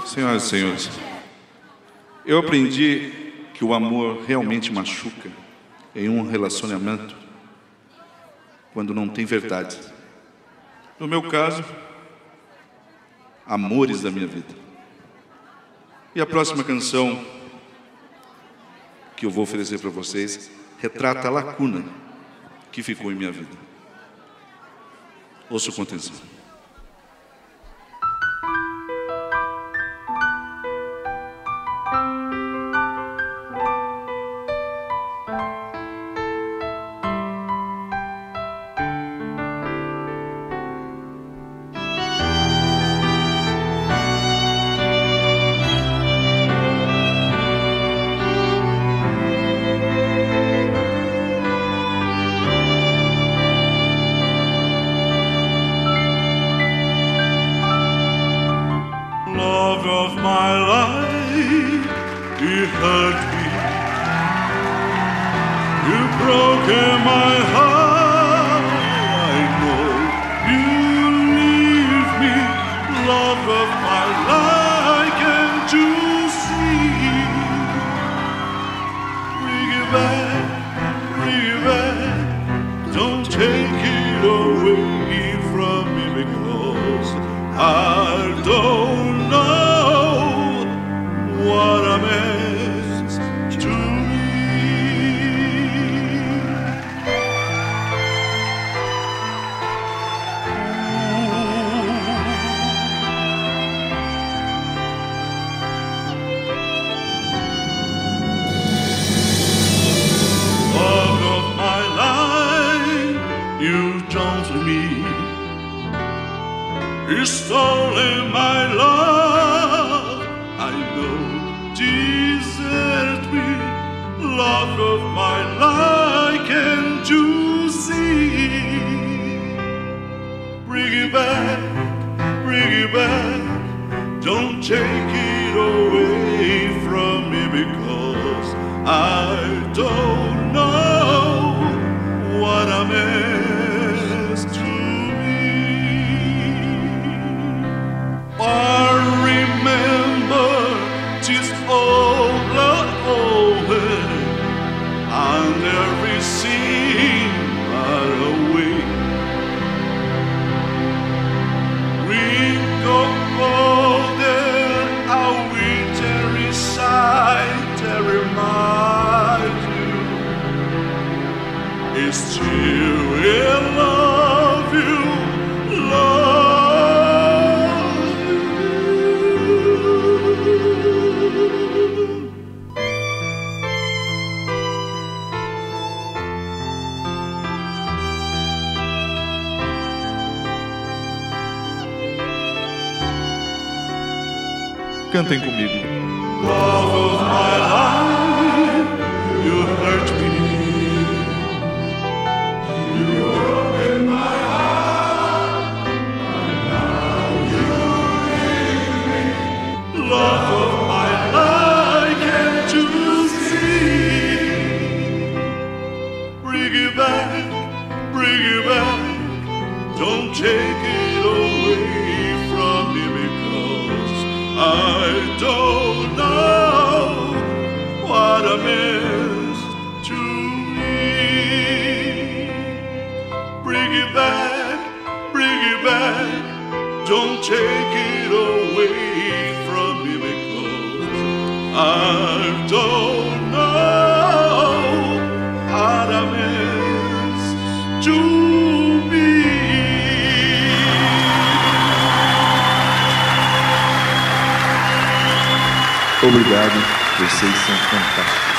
Senhoras e senhores, eu aprendi que o amor realmente machuca em um relacionamento quando não tem verdade. No meu caso, amores da minha vida. E a próxima canção que eu vou oferecer para vocês retrata a lacuna que ficou em minha vida. Ouça com atenção. Love of my life, you hurt me, you've broken my heart. I know you leave me. Love of my life, can't you see? Bring it back, don't take it away from me, because I don't what a mess to me. Love of my life, you've done to me. You've stolen my love. I know, desert me. Love of my life, can't you see? Bring it back, don't take it away from me, because I don't know what a mess to me. I remember 'tis all over, and every scene far away. We go older, our winter inside, to remind you, it's still in love you, love. Cantem comigo. Love of my life, you hurt me. You broke my heart, and now you leave me. Love of my life, can't you see? Bring it back, don't take it away from me, because I don't know what a mess to me. Bring it back, don't take it away from me, because I don't know what a mess to me. Obrigado, vocês são fantásticos.